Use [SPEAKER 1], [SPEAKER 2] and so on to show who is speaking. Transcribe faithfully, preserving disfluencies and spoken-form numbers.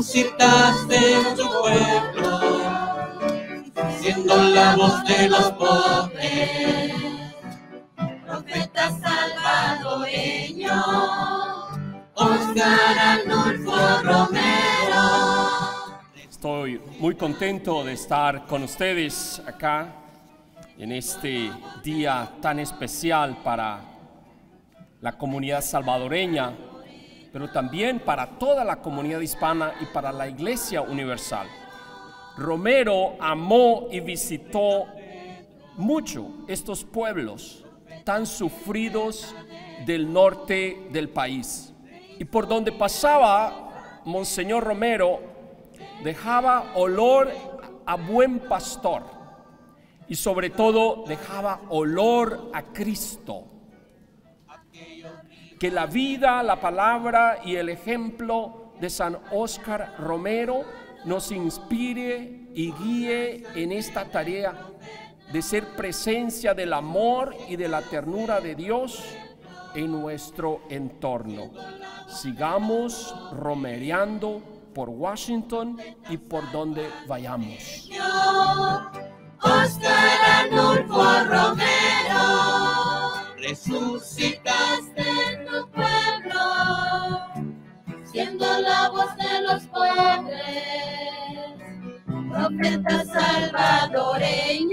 [SPEAKER 1] resucitaste en tu pueblo, siendo la voz de los pobres, profeta salvadoreño, Óscar Arnulfo Romero.
[SPEAKER 2] Estoy muy contento de estar con ustedes acá en este día tan especial para la comunidad salvadoreña, pero también para toda la comunidad hispana y para la Iglesia Universal. Romero amó y visitó mucho estos pueblos tan sufridos del norte del país. Y por donde pasaba, Monseñor Romero dejaba olor a buen pastor y sobre todo dejaba olor a Cristo. Que la vida, la palabra y el ejemplo de San Óscar Romero nos inspire y guíe en esta tarea de ser presencia del amor y de la ternura de Dios en nuestro entorno. Sigamos romereando por Washington y por donde vayamos.
[SPEAKER 1] Óscar Arnulfo Romero, resucitaste en tu pueblo, siendo la voz de los pobres, profeta salvadoreño.